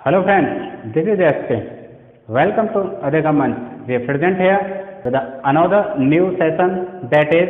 Hello friends, this is SK. Welcome to Adega Manch. We are present here with another new session that is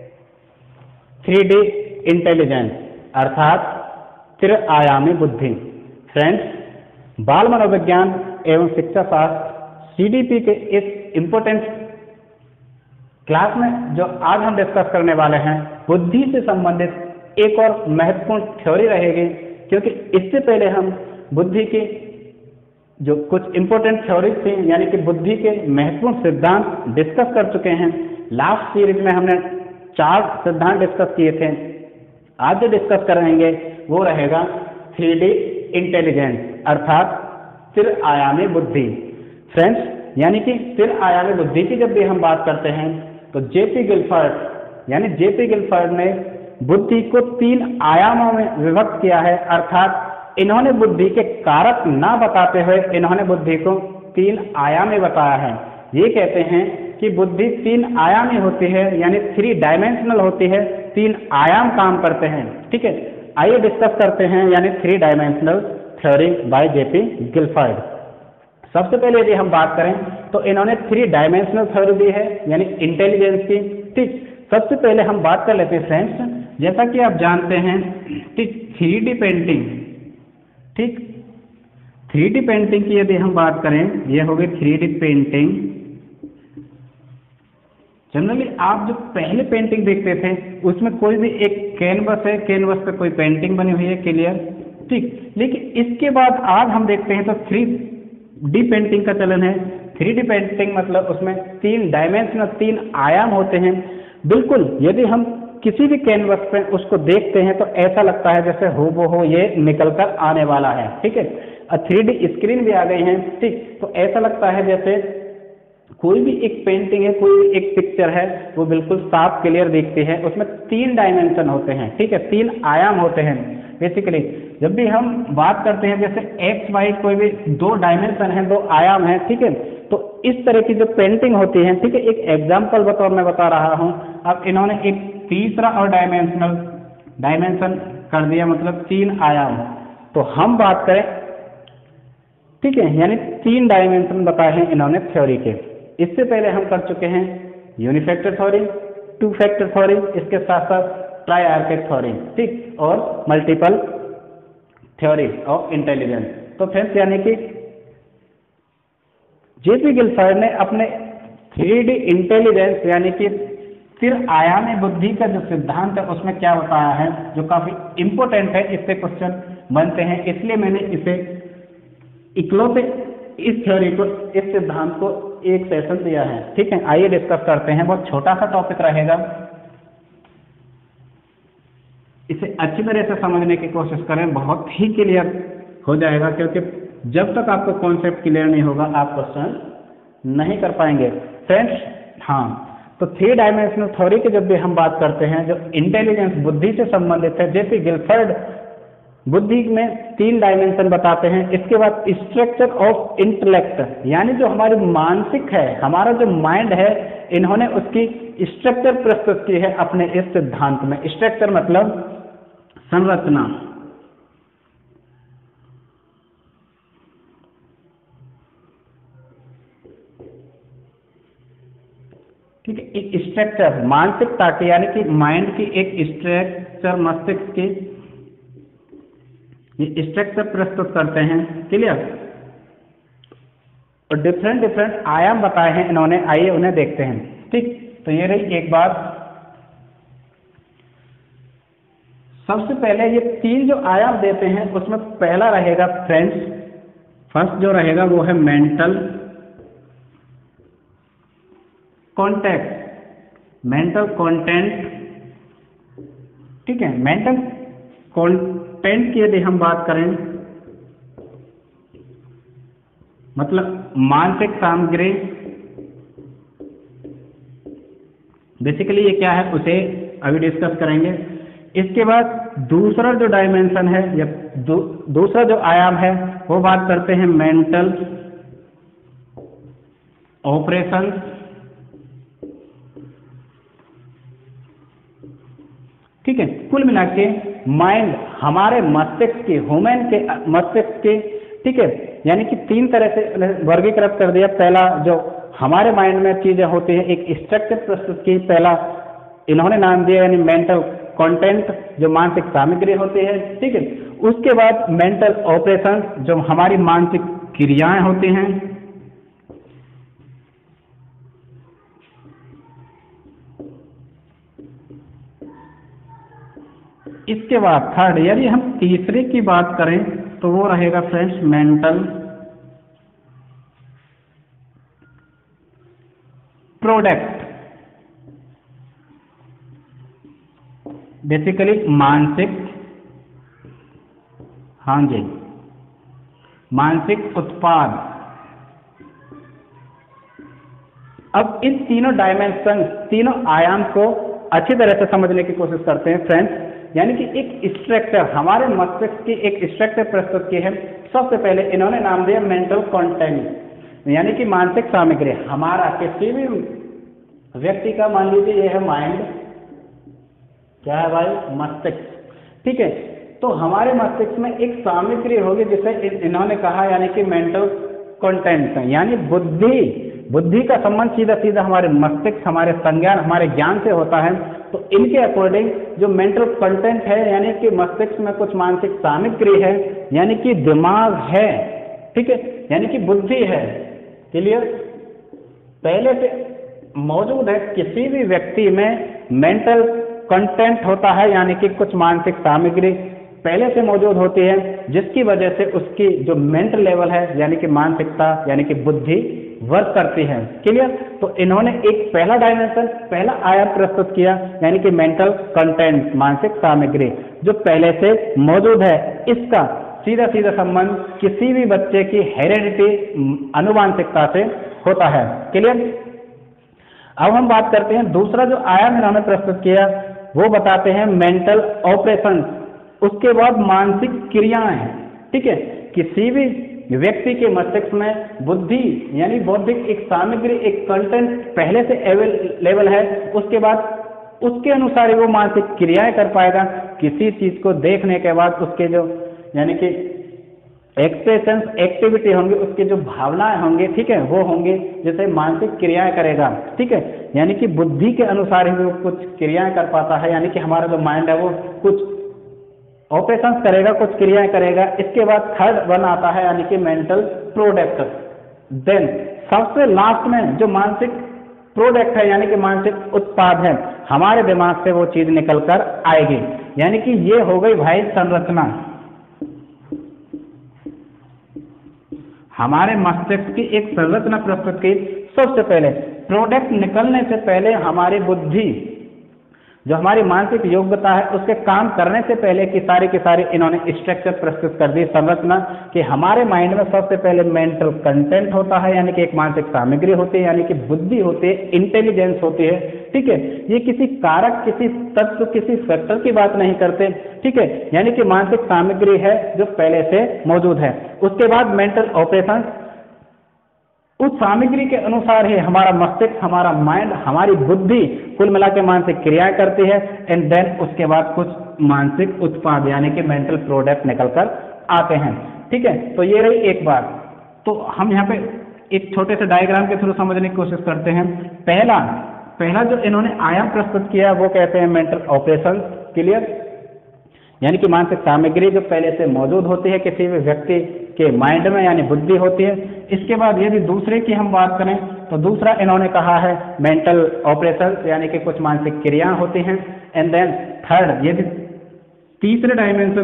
3D intelligence अर्थात त्रिआयामी बुद्धि। Friends, बाल मनोविज्ञान एवं शिक्षा शास्त्र CDP के इस इम्पोर्टेंट क्लास में जो आज हम डिस्कस करने वाले हैं, बुद्धि से संबंधित एक और महत्वपूर्ण थ्योरी रहेगी, क्योंकि इससे पहले हम बुद्धि की जो कुछ इम्पोर्टेंट थ्योरीज थी यानी कि बुद्धि के महत्वपूर्ण सिद्धांत डिस्कस कर चुके हैं। लास्ट सीरीज में हमने 4 सिद्धांत डिस्कस किए थे। आज जो डिस्कस करेंगे वो रहेगा 3D इंटेलिजेंस अर्थात त्रिआयामी बुद्धि। फ्रेंड्स, यानी कि त्रिआयामी बुद्धि की जब भी हम बात करते हैं तो जेपी गिलफर्ड ने बुद्धि को 3 आयामों में विभक्त किया है, अर्थात इन्होंने बुद्धि के कारक ना बताते हुए इन्होंने बुद्धि को 3 आयामी बताया है। ये कहते हैं कि बुद्धि 3 आयामी होती है, यानी 3 डायमेंशनल होती है, 3 आयाम काम करते हैं। ठीक है, आइए डिस्कस करते हैं यानी 3 dimensional theory by J P Guilford. सबसे पहले यदि हम बात करें तो इन्होंने 3 डायमेंशनल थ्योरी दी है यानी इंटेलिजेंस की। ठीक, सबसे पहले हम बात कर लेते हैं फ्रेंड्स, जैसा कि आप जानते हैं कि 3D पेंटिंग, ठीक, 3D पेंटिंग की यदि हम बात करें, यह हो गई 3D पेंटिंग। जनरली आप जो पहले पेंटिंग देखते थे उसमें कोई भी एक कैनवस है, कैनवस पे कोई पेंटिंग बनी हुई है, क्लियर। ठीक, लेकिन इसके बाद आज हम देखते हैं तो 3D पेंटिंग का चलन है। 3D पेंटिंग मतलब उसमें 3 डायमेंशनल 3 आयाम होते हैं। बिल्कुल, यदि हम किसी भी कैनवस पे उसको देखते हैं तो ऐसा लगता है जैसे हूबहू ये निकल कर आने वाला है। ठीक है, 3D स्क्रीन भी आ गई है। ठीक, तो ऐसा लगता है जैसे कोई भी एक पेंटिंग है, कोई भी एक पिक्चर है, वो बिल्कुल साफ क्लियर दिखती है। उसमें 3 डायमेंशन होते हैं। ठीक है, 3 आयाम होते हैं। बेसिकली जब भी हम बात करते हैं जैसे एक्स वाई कोई भी 2 डायमेंशन है, 2 आयाम है। ठीक है, तो इस तरह की जो पेंटिंग होती है, ठीक है, एक एग्जाम्पल बतौर मैं बता रहा हूँ। अब इन्होंने एक तीसरा और डायमेंशन कर दिया, मतलब 3 आयाम। तो हम बात करें, ठीक है, यानी 3 डायमेंशन बताए हैं इन्होंने थ्योरी के। इससे पहले हम कर चुके हैं यूनिफैक्टर थ्योरी, 2 फैक्टर थ्योरी, इसके साथ साथ ट्राइआर्किक थ्योरी, ठीक, और मल्टीपल थ्योरी ऑफ इंटेलिजेंस। तो फ्रेंड्स, यानी कि जेपी गिलफर्ड ने अपने 3D इंटेलिजेंस यानी कि त्रिआयामी बुद्धि का जो सिद्धांत है उसमें क्या बताया है, जो काफी इंपॉर्टेंट है, इससे क्वेश्चन बनते हैं। इसलिए मैंने इसे इकलौते इस थ्योरी को, इस सिद्धांत को एक सेशन दिया है। ठीक है, आइए डिस्कस करते हैं। बहुत छोटा सा टॉपिक रहेगा, इसे अच्छी तरह से समझने की कोशिश करें, बहुत ही क्लियर हो जाएगा, क्योंकि जब तक आपको कॉन्सेप्ट क्लियर नहीं होगा आप क्वेश्चन नहीं कर पाएंगे। फ्रेंड्स, हाँ, तो 3 डायमेंशनल थ्योरी की जब भी हम बात करते हैं, जो इंटेलिजेंस बुद्धि से संबंधित है, जेपी गिलफर्ड बुद्धि में 3 डायमेंशन बताते हैं। इसके बाद स्ट्रक्चर ऑफ इंटेलेक्ट, यानी जो हमारी मानसिक है, हमारा जो माइंड है, इन्होंने उसकी स्ट्रक्चर प्रस्तुत की है अपने इस सिद्धांत में। स्ट्रक्चर मतलब संरचना। ठीक है, एक स्ट्रक्चर मानसिकता की, यानी कि माइंड की एक स्ट्रक्चर, मस्तिष्क की ये स्ट्रक्चर प्रस्तुत करते हैं, क्लियर। और डिफरेंट आयाम बताए हैं इन्होंने, आइए उन्हें देखते हैं। ठीक, तो ये रही एक बात। सबसे पहले ये 3 जो आयाम देते हैं उसमें पहला रहेगा फ्रेंड्स, फर्स्ट जो रहेगा वो है मेंटल कॉन्टेक्ट, मेंटल कंटेंट। ठीक है, मेंटल कंटेंट की यदि हम बात करें मतलब मानसिक सामग्री। बेसिकली ये क्या है उसे अभी डिस्कस करेंगे। इसके बाद दूसरा जो डायमेंशन है या दूसरा जो आयाम है वो बात करते हैं मेंटल ऑपरेशन। ठीक है, कुल मिला के माइंड हमारे मस्तिष्क के, ह्यूमन के मस्तिष्क के ठीक है, यानी कि 3 तरह से वर्गीकृत कर दिया। पहला जो हमारे माइंड में चीजें होती है, एक स्ट्रक्चर प्रस्तुत की, पहला इन्होंने नाम दिया यानी मेंटल कंटेंट, जो मानसिक सामग्री होती है, ठीक है। उसके बाद मेंटल ऑपरेशन, जो हमारी मानसिक क्रियाएं होती हैं। इसके बाद थर्ड, यदि हम तीसरे की बात करें तो वो रहेगा फ्रेंड्स मेंटल प्रोडक्ट, बेसिकली मानसिक, हाँ जी, मानसिक उत्पाद। अब इन तीनों डायमेंशन, तीनों आयाम को अच्छी तरह से समझने की कोशिश करते हैं फ्रेंड्स। यानी कि एक स्ट्रक्चर, हमारे मस्तिष्क की एक स्ट्रक्चर प्रस्तुत की है। सबसे पहले इन्होंने नाम दिया मेंटल कंटेंट, यानी कि मानसिक सामग्री। हमारा किसी भी व्यक्ति का, मान लीजिए ये है माइंड, क्या है भाई, मस्तिष्क, ठीक है। तो हमारे मस्तिष्क में एक सामग्री होगी जिसे इन्होंने कहा यानी कि मेंटल कंटेंट, यानी बुद्धि। बुद्धि का संबंध सीधा सीधा हमारे मस्तिष्क, हमारे संज्ञान, हमारे ज्ञान से होता है। तो इनके अकॉर्डिंग जो मेंटल कंटेंट है, यानी कि मस्तिष्क में कुछ मानसिक सामग्री है, यानी कि दिमाग है, ठीक है, यानी कि बुद्धि है। क्लियर? पहले से मौजूद है, किसी भी व्यक्ति में मेंटल कंटेंट होता है, यानी कि कुछ मानसिक सामग्री पहले से मौजूद होती है, जिसकी वजह से उसकी जो मेंटल लेवल है, यानी कि मानसिकता, यानी कि बुद्धि वर्क करती है। क्लियर? तो इन्होंने एक पहला डायमेंशन, पहला आयाम प्रस्तुत किया, यानी कि मेंटल कंटेंट, मानसिक सामग्री जो पहले से मौजूद है। इसका सीधा सीधा संबंध किसी भी बच्चे की हेरेडिटी, अनुवांशिकता से होता है। क्लियर? अब हम बात करते हैं दूसरा जो आयाम इन्होंने प्रस्तुत किया, वो बताते हैं मेंटल ऑपरेशन। उसके बाद मानसिक क्रियाएं, ठीक है। किसी भी व्यक्ति के मस्तिष्क में बुद्धि यानी बौद्धिक एक सामग्री, एक कंटेंट पहले से अवेलेबल है, उसके बाद उसके अनुसार ही वो मानसिक क्रियाएं कर पाएगा। किसी चीज को देखने के बाद उसके जो यानी कि एक्सप्रेशंस, एक्टिविटी होंगे, उसकी जो भावनाएं होंगी, ठीक है, वो होंगे, जैसे मानसिक क्रियाएं करेगा, ठीक है। यानी कि बुद्धि के अनुसार ही वो कुछ क्रियाएं कर पाता है, यानी कि हमारा जो माइंड है वो कुछ ऑपरेशंस करेगा, कुछ क्रियाएं करेगा। इसके बाद थर्ड वन आता है, यानी कि मेंटल प्रोडक्ट। देन सबसे लास्ट में जो मानसिक प्रोडक्ट है, यानी कि मानसिक उत्पाद है, हमारे दिमाग से वो चीज निकल कर आएगी। यानी कि ये हो गई भाई संरचना। हमारे मस्तिष्क की एक संरचना प्रस्तुत की। सबसे पहले प्रोडक्ट निकलने से पहले हमारी बुद्धि, जो हमारी मानसिक योग्यता है, उसके काम करने से पहले की सारी इन्होंने स्ट्रक्चर प्रस्तुत कर दी, संरचना, कि हमारे माइंड में सबसे पहले मेंटल कंटेंट होता है, यानी कि एक मानसिक सामग्री होती है, यानी कि बुद्धि होती है, इंटेलिजेंस होती है, ठीक है। ये किसी कारक, किसी तत्व, किसी फैक्टर की बात नहीं करते, ठीक है, यानी कि मानसिक सामग्री है जो पहले से मौजूद है। उसके बाद मेंटल ऑपरेशन, उस सामग्री के अनुसार ही हमारा मस्तिष्क, हमारा माइंड, हमारी बुद्धि कुल मिला के मानसिक क्रियाएं करती है। एंड देन उसके बाद कुछ मानसिक उत्पाद यानी कि मेंटल प्रोडक्ट निकलकर आते हैं, ठीक है। तो ये रही एक बात। तो हम यहाँ पे एक छोटे से डायग्राम के थ्रू समझने की कोशिश करते हैं। पहला जो इन्होंने आयाम प्रस्तुत किया वो कहते हैं मेंटल ऑपरेशन। क्लियर? यानी कि मानसिक सामग्री जो पहले से मौजूद होती है किसी भी व्यक्ति के माइंड में, यानी बुद्धि होती है। इसके बाद यदि दूसरे की हम बात करें तो दूसरा इन्होंने कहा है मेंटल ऑपरेशन, यानी कि कुछ मानसिक क्रियाएं होती हैं। एंड देन थर्ड, यदि तीसरे डायमेंशन,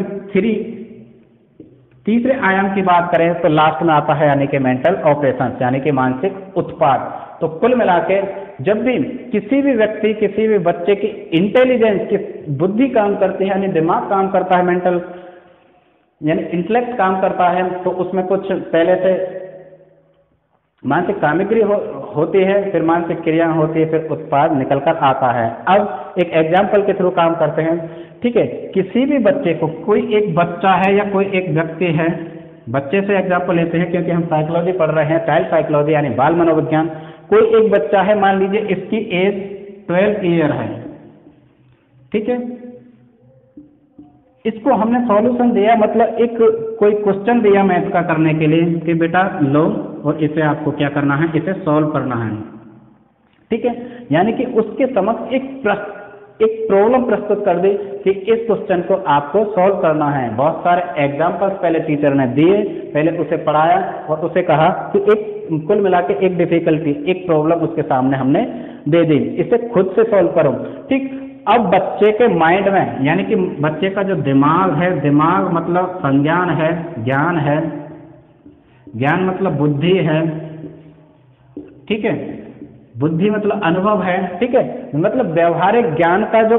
तीसरे आयाम की बात करें तो लास्ट में आता है यानी कि मेंटल ऑपरेशन, यानी कि मानसिक उत्पाद। तो कुल मिला के जब भी किसी भी व्यक्ति, किसी भी बच्चे की इंटेलिजेंस की बुद्धि काम करती है, यानी दिमाग काम करता है, मेंटल यानी इंटेलेक्ट काम करता है, तो उसमें कुछ पहले से मानसिक सामग्री होती है, फिर मानसिक क्रिया होती है, फिर उत्पाद निकलकर आता है। अब एक एग्जाम्पल के थ्रू काम करते हैं, ठीक है। किसी भी बच्चे को, कोई एक बच्चा है या कोई एक व्यक्ति है, बच्चे से एग्जाम्पल लेते हैं क्योंकि हम साइकोलॉजी पढ़ रहे हैं, चाइल्ड साइकोलॉजी यानी बाल मनोविज्ञान। कोई एक बच्चा है, मान लीजिए इसकी एज 12 ईयर है, ठीक है। इसको हमने सॉल्यूशन दिया, मतलब एक कोई क्वेश्चन दिया मैथ का करने के लिए कि बेटा लो और इसे आपको क्या करना है, इसे सॉल्व करना है। ठीक है, यानी कि उसके समक्ष एक प्रॉब्लम प्रस्तुत कर दी कि इस क्वेश्चन को आपको सॉल्व करना है। बहुत सारे एग्जांपल्स पहले टीचर ने दिए, पहले उसे पढ़ाया और उसे कहा कि एक कुल मिला के एक डिफिकल्टी, एक प्रॉब्लम उसके सामने हमने दे दी, इसे खुद से सॉल्व करो। ठीक, अब बच्चे के माइंड में, यानी कि बच्चे का जो दिमाग है, दिमाग मतलब संज्ञान है, ज्ञान है, ज्ञान मतलब बुद्धि है, ठीक है, बुद्धि मतलब अनुभव है, ठीक है, मतलब व्यवहारिक ज्ञान का जो,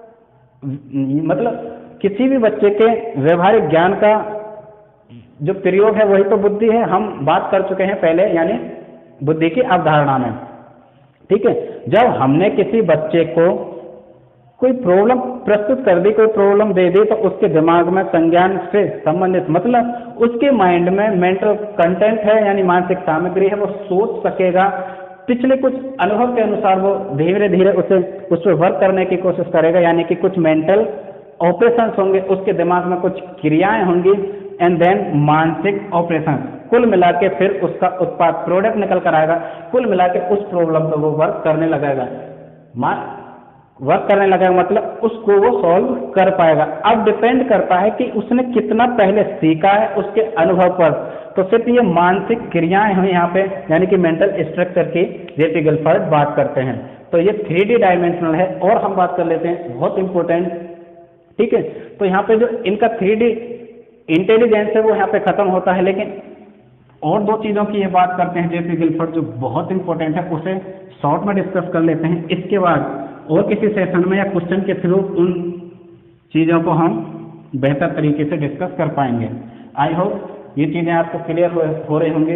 मतलब किसी भी बच्चे के व्यवहारिक ज्ञान का जो प्रयोग है वही तो बुद्धि है। हम बात कर चुके हैं पहले, यानी बुद्धि की अवधारणा में। ठीक है, जब हमने किसी बच्चे को कोई प्रॉब्लम प्रस्तुत कर दी, कोई प्रॉब्लम दे दी, तो उसके दिमाग में संज्ञान से संबंधित, मतलब उसके माइंड में मेंटल कंटेंट है, यानी मानसिक सामग्री है, वो सोच सकेगा, पिछले कुछ अनुभव के अनुसार वो धीरे धीरे उस पर वर्क करने की कोशिश करेगा, यानी कि कुछ मेंटल ऑपरेशंस होंगे, उसके दिमाग में कुछ क्रियाएं होंगी, एंड देन मानसिक ऑपरेशन, कुल मिला के फिर उसका उत्पाद प्रोडक्ट निकल कर आएगा। कुल मिला के उस प्रॉब्लम पर वो वर्क करने लगेगा, वर्क करने लगेगा मतलब उसको वो सॉल्व कर पाएगा। अब डिपेंड करता है कि उसने कितना पहले सीखा है उसके अनुभव पर। तो सिर्फ ये मानसिक क्रियाएं हैं यहाँ पे, यानी कि मेंटल स्ट्रक्चर की जेपी गिलफर्ड बात करते हैं। तो ये 3D डायमेंशनल है। और हम बात कर लेते हैं, बहुत इंपॉर्टेंट, ठीक है, तो यहाँ पे जो इनका 3D इंटेलिजेंस है वो यहाँ पे खत्म होता है, लेकिन और दो चीजों की ये बात करते हैं जेपी गिलफर्ड जो बहुत इंपॉर्टेंट है, उसे शॉर्ट में डिस्कस कर लेते हैं। इसके बाद और किसी सेशन में या क्वेश्चन के थ्रू उन चीजों को हम बेहतर तरीके से डिस्कस कर पाएंगे। आई होप ये चीजें आपको क्लियर हो रही होंगी।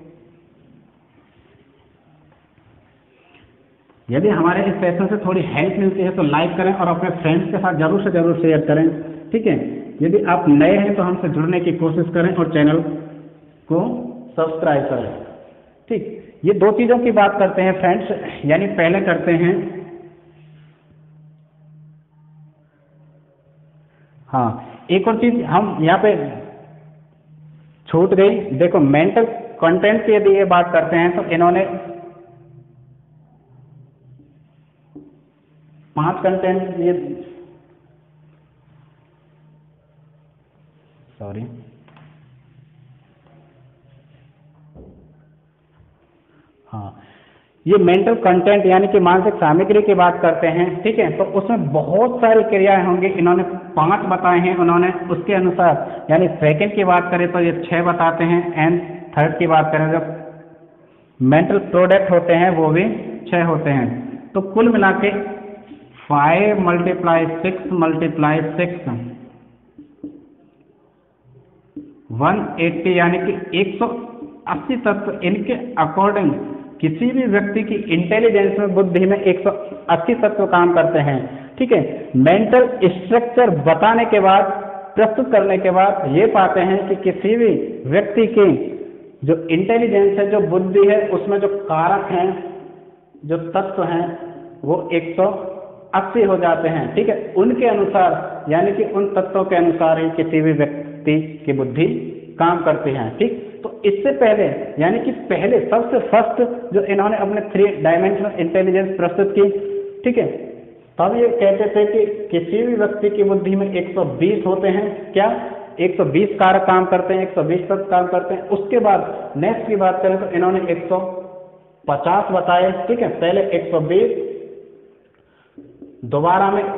यदि हमारे इस सेशन से थोड़ी हेल्प मिलती है तो लाइक करें और अपने फ्रेंड्स के साथ जरूर से जरूर शेयर करें, ठीक है। यदि आप नए हैं तो हमसे जुड़ने की कोशिश करें और चैनल को सब्सक्राइब करें, ठीक। ये दो चीजों की बात करते हैं फ्रेंड्स, यानी पहले करते हैं, हाँ एक और चीज हम यहाँ पे छूट गई, देखो मेंटल कंटेंट की यदि ये बात करते हैं तो इन्होंने 5 कंटेंट, ये सॉरी हाँ, ये मेंटल कंटेंट यानी कि मानसिक सामग्री की बात करते हैं, ठीक है। तो उसमें बहुत सारी क्रियाएं होंगी, इन्होंने 5 बताए हैं उन्होंने, उसके अनुसार, यानी सेकंड की बात करें तो ये 6 बताते हैं, एंड थर्ड की बात करें जब मेंटल प्रोडक्ट होते हैं वो भी 6 होते हैं। तो कुल मिला के 5 × 6 × 6 180, यानी कि 180 तत्व इनके अकॉर्डिंग किसी भी व्यक्ति की इंटेलिजेंस में, बुद्धि में 180 तत्व काम करते हैं, ठीक है। मेंटल स्ट्रक्चर बताने के बाद, प्रस्तुत करने के बाद ये पाते हैं कि किसी भी व्यक्ति की जो इंटेलिजेंस है, जो बुद्धि है, उसमें जो कारक हैं, जो तत्व हैं, वो 180 हो जाते हैं, ठीक है। उनके अनुसार, यानी कि उन तत्वों के अनुसार ही किसी भी व्यक्ति की बुद्धि काम करती है, ठीक। तो इससे पहले, यानी कि पहले सबसे फर्स्ट जो इन्होंने अपने 3 डायमेंशनल इंटेलिजेंस प्रस्तुत की, ठीक है, तब ये कहते थे कि किसी भी व्यक्ति की बुद्धि में 120 होते हैं, क्या 120 कारक काम करते हैं, 120 तत्व काम करते हैं। उसके बाद नेक्स्ट की बात करें तो इन्होंने 150 बताए, ठीक है, पहले 120, दोबारा में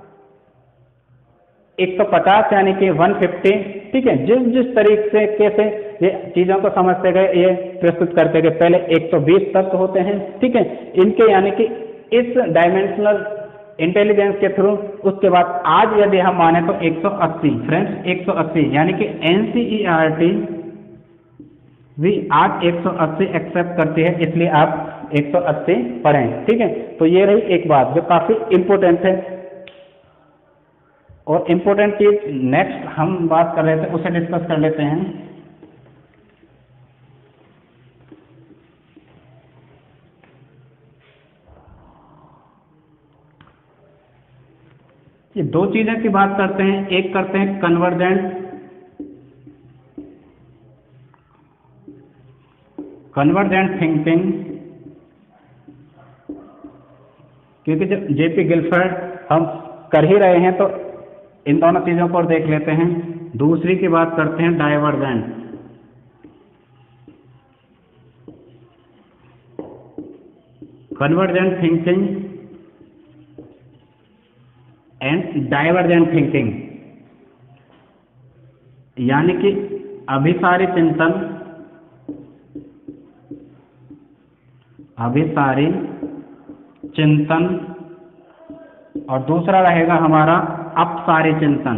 150, यानी कि 150, ठीक है। जिस जिस तरीके से कैसे ये चीजों को समझते गए, ये प्रस्तुत करते गए। पहले 120 तत्व होते हैं, ठीक है, इनके, यानी कि इस डायमेंशनल इंटेलिजेंस के थ्रू। उसके बाद आज यदि हम माने तो 180 फ्रेंड्स, 180, यानी कि एनसीईआरटी भी आज 180 एक्सेप्ट करती है, इसलिए आप 180 पढ़ें, ठीक है। तो ये रही एक बात जो काफी इंपॉर्टेंट है। और इम्पोर्टेंट चीज नेक्स्ट हम बात कर रहे थे, उसे डिस्कस कर लेते हैं। ये दो चीज़ों की बात करते हैं, एक करते हैं कन्वर्जेंट थिंकिंग, क्योंकि जब जेपी गिलफर्ड हम कर ही रहे हैं तो इन दोनों चीज़ों को देख लेते हैं। दूसरी की बात करते हैं divergent, convergent thinking and divergent thinking, यानी कि अभिसारी चिंतन और दूसरा रहेगा हमारा अपसारी चिंतन।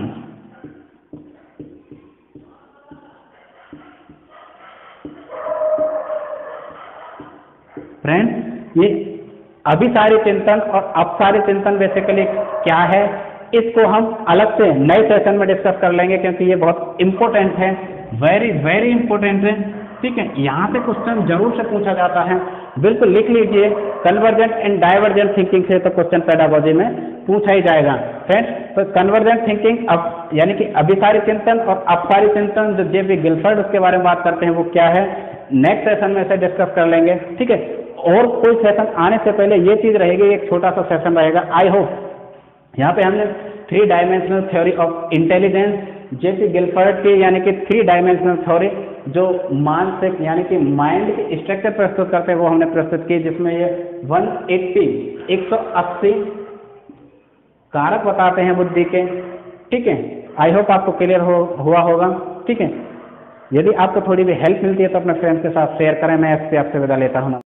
फ्रेंड्स, ये अभिसारी चिंतन और अपसारी चिंतन बेसिकली क्या है, इसको हम अलग से नए सेशन में डिस्कस कर लेंगे, क्योंकि ये बहुत इंपॉर्टेंट है, वेरी वेरी इंपॉर्टेंट है। ठीक है, यहाँ से क्वेश्चन जरूर से पूछा जाता है, बिल्कुल लिख लीजिए। कन्वर्जेंट एंड डाइवर्जेंट थिंकिंग से तो क्वेश्चन पेडागोजी में पूछा ही जाएगा। फ्रेंड्स, तो कन्वर्जेंट थिंकिंग अब यानी कि अभिसारी चिंतन और अपसारी चिंतन जो जेपी गिलफर्ड उसके बारे में बात करते हैं वो क्या है, नेक्स्ट सेशन में से डिस्कस कर लेंगे। ठीक है, और कोई सेशन आने से पहले ये चीज रहेगी, एक छोटा सा सेशन रहेगा। आई होप यहाँ पे हमने 3 dimensional theory of intelligence, J P Guilford की यानी कि 3 डायमेंशनल थ्योरी जो मानसिक यानी कि माइंड की स्ट्रक्चर प्रस्तुत करते हैं वो हमने प्रस्तुत की, जिसमें ये 180 कारक बताते हैं बुद्धि के। ठीक है, आई होप आपको क्लियर हुआ होगा। ठीक है, यदि आपको थोड़ी भी हेल्प मिलती है तो अपने फ्रेंड्स के साथ शेयर करें। मैं आपसे विदा लेता हूँ।